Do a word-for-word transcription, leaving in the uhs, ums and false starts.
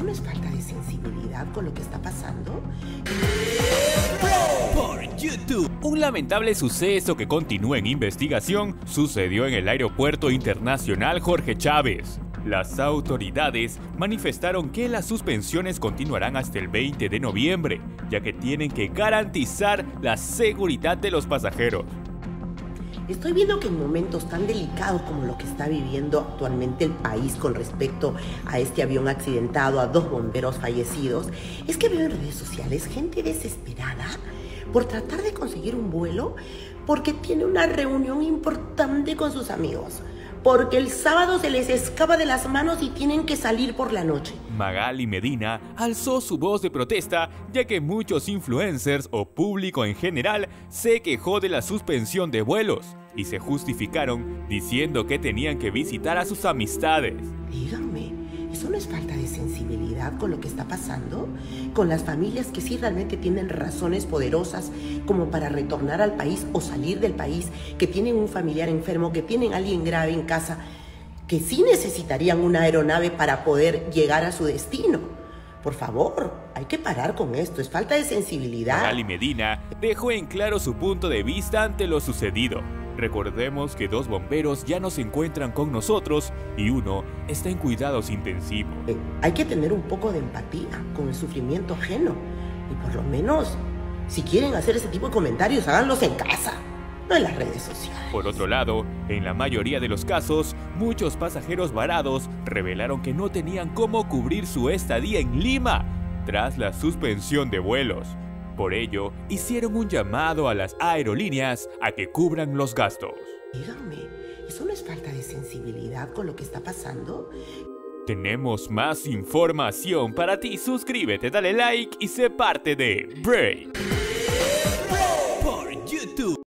¿Eso no es falta de sensibilidad con lo que está pasando? Por YouTube. Un lamentable suceso que continúa en investigación sucedió en el Aeropuerto Internacional Jorge Chávez. Las autoridades manifestaron que las suspensiones continuarán hasta el veinte de noviembre, ya que tienen que garantizar la seguridad de los pasajeros. Estoy viendo que en momentos tan delicados como lo que está viviendo actualmente el país con respecto a este avión accidentado, a dos bomberos fallecidos, es que veo en redes sociales gente desesperada por tratar de conseguir un vuelo porque tiene una reunión importante con sus amigos, porque el sábado se les escapa de las manos y tienen que salir por la noche. Magali Medina alzó su voz de protesta, ya que muchos influencers o público en general se quejó de la suspensión de vuelos y se justificaron diciendo que tenían que visitar a sus amistades. Díganme, ¿eso no es falta de sensibilidad con lo que está pasando? Con las familias que sí realmente tienen razones poderosas como para retornar al país o salir del país, que tienen un familiar enfermo, que tienen a alguien grave en casa, que sí necesitarían una aeronave para poder llegar a su destino. Por favor, hay que parar con esto, es falta de sensibilidad. Magali Medina dejó en claro su punto de vista ante lo sucedido. Recordemos que dos bomberos ya no se encuentran con nosotros y uno está en cuidados intensivos. Eh, hay que tener un poco de empatía con el sufrimiento ajeno y por lo menos, si quieren hacer ese tipo de comentarios, háganlos en casa, no en las redes sociales. Por otro lado, en la mayoría de los casos, muchos pasajeros varados revelaron que no tenían cómo cubrir su estadía en Lima tras la suspensión de vuelos. Por ello, hicieron un llamado a las aerolíneas a que cubran los gastos. Díganme, ¿eso no es falta de sensibilidad con lo que está pasando? Tenemos más información para ti. Suscríbete, dale like y sé parte de Break.